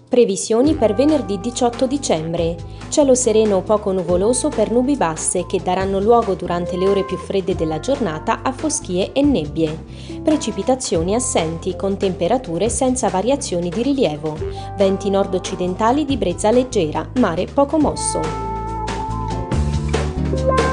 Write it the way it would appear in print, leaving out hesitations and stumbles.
Previsioni per venerdì 18 dicembre. Cielo sereno o poco nuvoloso per nubi basse che daranno luogo durante le ore più fredde della giornata a foschie e nebbie. Precipitazioni assenti con temperature senza variazioni di rilievo. Venti nord-occidentali di brezza leggera, mare poco mosso.